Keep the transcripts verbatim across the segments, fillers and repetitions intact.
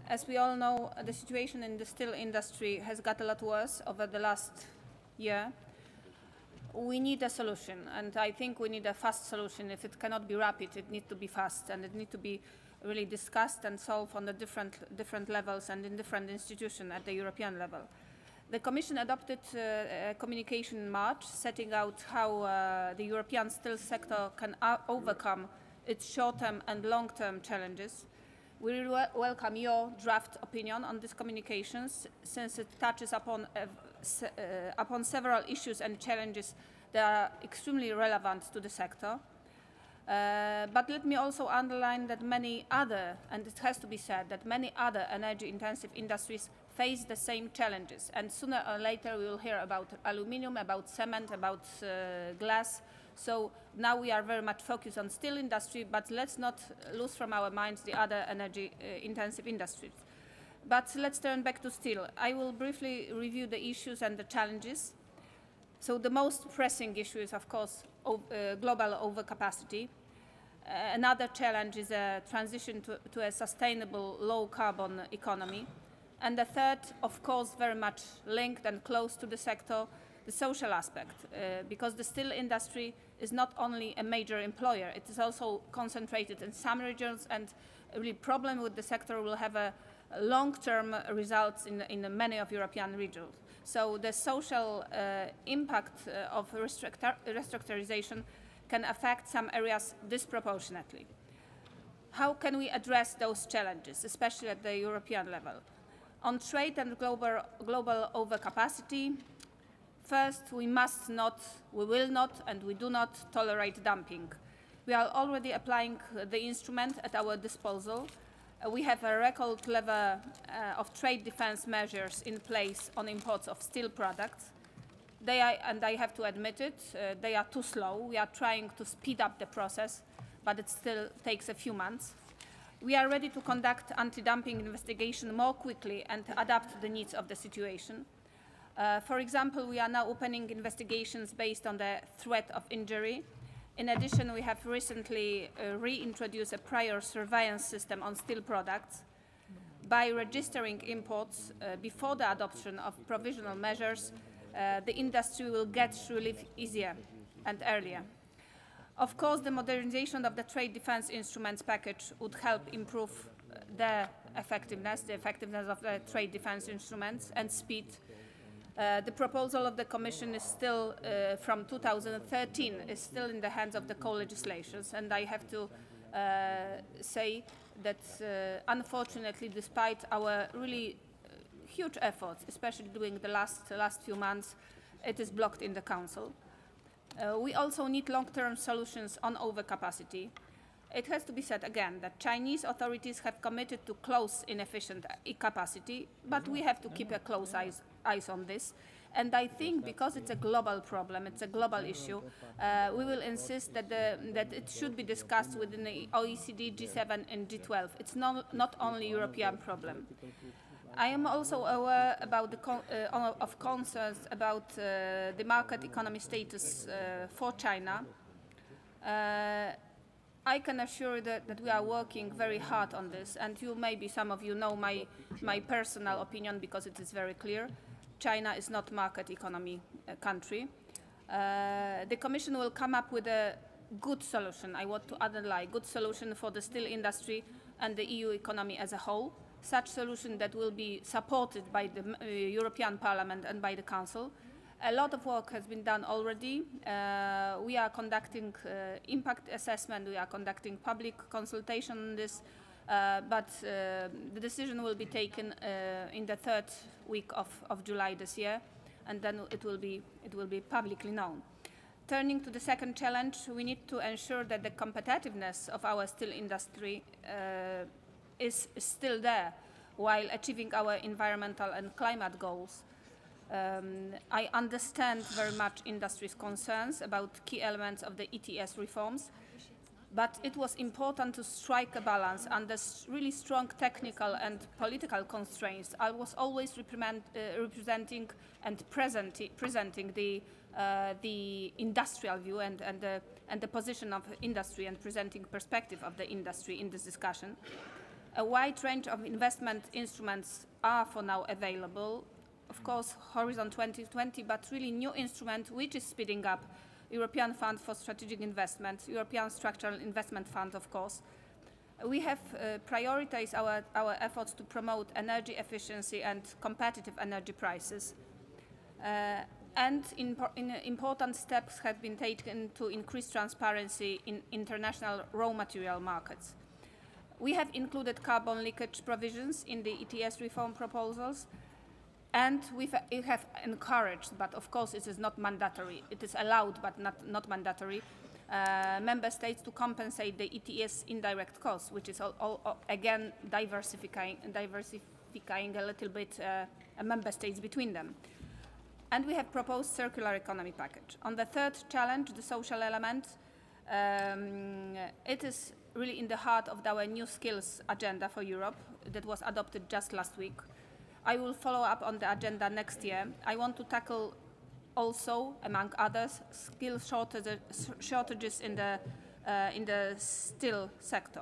As we all know, the situation in the steel industry has got a lot worse over the last year. We need a solution, and I think we need a fast solution. If it cannot be rapid, it needs to be fast, and it needs to be really discussed and solved on the different, different levels and in different institutions at the European level. The Commission adopted uh, a communication in March setting out how uh, the European steel sector can uh, overcome its short-term and long-term challenges. We really welcome your draft opinion on these communications, since it touches upon, uh, se uh, upon several issues and challenges that are extremely relevant to the sector. Uh, but let me also underline that many other, and it has to be said, that many other energy-intensive industries face the same challenges. And sooner or later we will hear about aluminium, about cement, about uh, glass. So now we are very much focused on steel industry, but let's not lose from our minds the other energy-intensive uh, industries. But let's turn back to steel. I will briefly review the issues and the challenges. So the most pressing issue is, of course, uh, global overcapacity. Uh, another challenge is a transition to, to a sustainable, low-carbon economy. And the third, of course, very much linked and close to the sector, the social aspect, uh, because the steel industry is not only a major employer, it is also concentrated in some regions, and a really problem with the sector will have a, a long-term results in, in many of European regions. So the social uh, impact uh, of restructur restructurization can affect some areas disproportionately. How can we address those challenges, especially at the European level? On trade and global, global overcapacity, first, we must not, we will not, and we do not tolerate dumping. We are already applying the instrument at our disposal. Uh, we have a record level uh, of trade defense measures in place on imports of steel products. They are, and I have to admit it, uh, they are too slow. We are trying to speed up the process, but it still takes a few months. We are ready to conduct anti-dumping investigation more quickly and adapt to the needs of the situation. Uh, for example, we are now opening investigations based on the threat of injury. In addition, we have recently uh, reintroduced a prior surveillance system on steel products. By registering imports uh, before the adoption of provisional measures, uh, the industry will get relief easier and earlier. Of course, the modernization of the trade defense instruments package would help improve the effectiveness, the effectiveness of the trade defense instruments and speed. Uh, the proposal of the Commission is still, uh, from two thousand thirteen, is still in the hands of the co-legislators, and I have to uh, say that, uh, unfortunately, despite our really uh, huge efforts, especially during the last, last few months, it is blocked in the Council. Uh, we also need long-term solutions on overcapacity. It has to be said again that Chinese authorities have committed to close inefficient capacity, but we have to keep a close eyes, eyes on this. And I think because it's a global problem, it's a global issue, uh, we will insist that, the, that it should be discussed within the O E C D, G seven and G twelve. It's not, not only a European problem. I am also aware about the con uh, of concerns about uh, the market economy status uh, for China. Uh, I can assure that, that we are working very hard on this, and you maybe some of you know my, my personal opinion because it is very clear. China is not a market economy uh, country. Uh, the Commission will come up with a good solution, I want to underline, good solution for the steel industry and the E U economy as a whole. Such solution that will be supported by the uh, European Parliament and by the Council. A lot of work has been done already. Uh, we are conducting uh, impact assessment, we are conducting public consultation on this, uh, but uh, the decision will be taken uh, in the third week of, of July this year, and then it will be, it will be publicly known. Turning to the second challenge, we need to ensure that the competitiveness of our steel industry uh, is still there while achieving our environmental and climate goals. Um, I understand very much industry's concerns about key elements of the E T S reforms, but it was important to strike a balance under really strong technical and political constraints. I was always represent, uh, representing and present, presenting the, uh, the industrial view and, and, the, and the position of industry and presenting perspective of the industry in this discussion. A wide range of investment instruments are for now available. Of course, Horizon twenty twenty, but really new instrument which is speeding up. European Fund for Strategic Investment, European Structural Investment Fund, of course. We have uh, prioritized our, our efforts to promote energy efficiency and competitive energy prices. Uh, and in, in, uh, important steps have been taken to increase transparency in international raw material markets. We have included carbon leakage provisions in the E T S reform proposals, and we have encouraged, but of course it is not mandatory, it is allowed but not, not mandatory, uh, member states to compensate the E T S indirect costs, which is all, all, again diversifying, diversifying a little bit uh, member states between them. And we have proposed circular economy package. On the third challenge, the social element, um, it is really in the heart of our new skills agenda for Europe that was adopted just last week. I will follow up on the agenda next year. I want to tackle also, among others, skill shortages, shortages in the, uh, in the steel sector.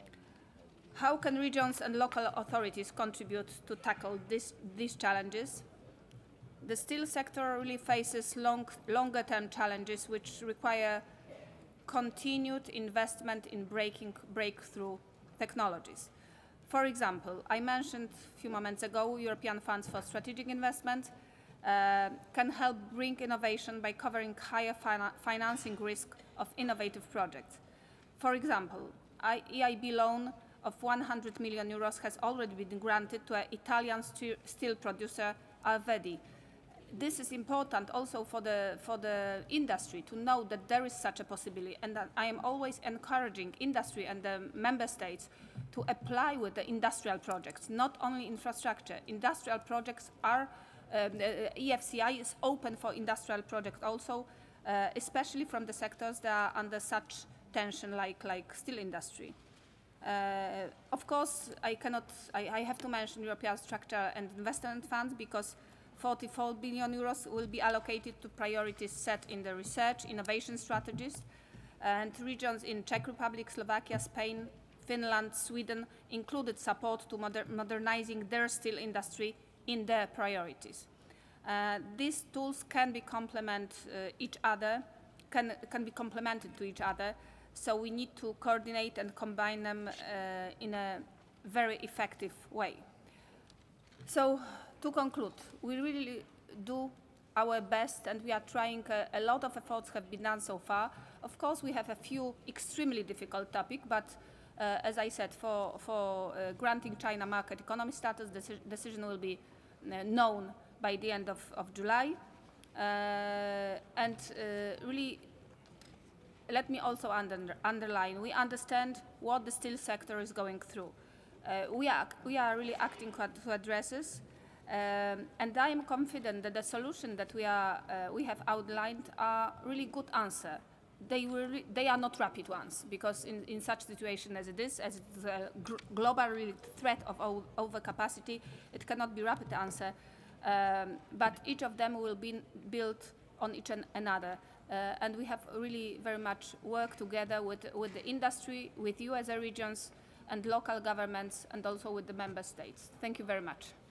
How can regions and local authorities contribute to tackle this, these challenges? The steel sector really faces long, longer-term challenges which require continued investment in breaking, breakthrough technologies. For example, I mentioned a few moments ago, European funds for strategic investment uh, can help bring innovation by covering higher fina financing risk of innovative projects. For example, E I B loan of one hundred million euros has already been granted to an Italian steel producer, Arvedi. This is important also for the, for the industry to know that there is such a possibility, and that I am always encouraging industry and the member states to apply with the industrial projects, not only infrastructure. Industrial projects are, uh, E F C I is open for industrial projects also, uh, especially from the sectors that are under such tension like, like steel industry. Uh, of course, I cannot, I, I have to mention European Structural and Investment Fund because forty-four billion euros will be allocated to priorities set in the research, innovation strategies, and regions in Czech Republic, Slovakia, Spain, Finland, Sweden included support to moder modernizing their steel industry in their priorities. Uh, these tools can be complement uh, each other, can, can be complemented to each other, so we need to coordinate and combine them uh, in a very effective way. So, to conclude, we really do our best and we are trying, uh, a lot of efforts have been done so far. Of course, we have a few extremely difficult topics, but uh, as I said, for, for uh, granting China market economy status, the deci decision will be uh, known by the end of, of July. Uh, and uh, really, let me also under underline, we understand what the steel sector is going through. Uh, we, are, we are really acting to address this. Um, and I am confident that the solution that we, are, uh, we have outlined are really good answer. They, will re they are not rapid ones, because in, in such situation as it is, as it is a global really threat of overcapacity, it cannot be rapid answer. Um, but each of them will be built on each and another. Uh, and we have really very much work together with, with the industry, with you as a regions, and local governments, and also with the member states. Thank you very much.